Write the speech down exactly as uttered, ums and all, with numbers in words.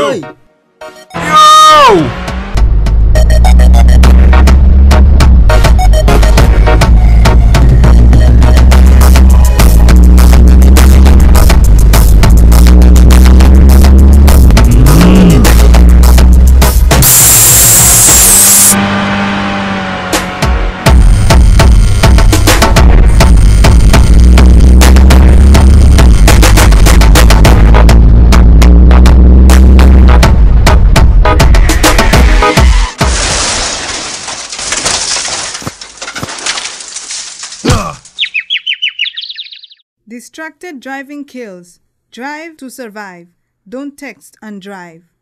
Oi! Yo! Distracted driving kills. Drive to survive. Don't text and drive.